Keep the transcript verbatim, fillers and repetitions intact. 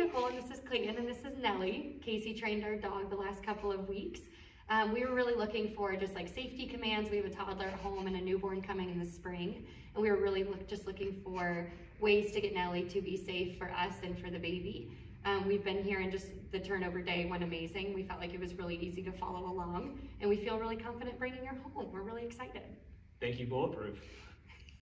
Nicole, and this is Clayton, and this is Nellie. Casey trained our dog the last couple of weeks. Um, we were really looking for just like safety commands. We have a toddler at home and a newborn coming in the spring, and we were really look, just looking for ways to get Nellie to be safe for us and for the baby. Um, we've been here, and just the turnover day went amazing. We felt like it was really easy to follow along, and we feel really confident bringing her home. We're really excited. Thank you, Bulletproof.